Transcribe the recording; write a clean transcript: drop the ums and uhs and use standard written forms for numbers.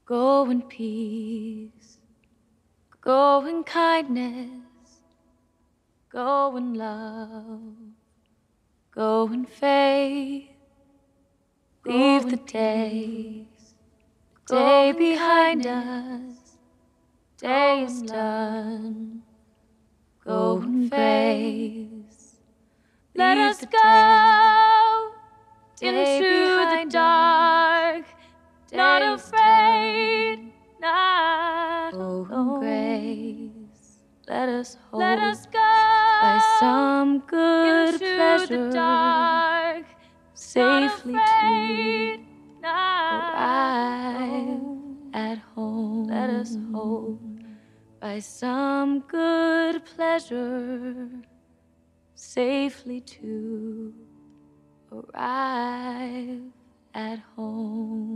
Go in peace, go in kindness, go in love, go in faith. Leave the day behind us, day is done. Go in grace. Let us go into the dark, not afraid, not alone. Grace. Let us go by some good pleasure, dark, safely to arrive at home. Let us hope by some good pleasure, safely to arrive at home.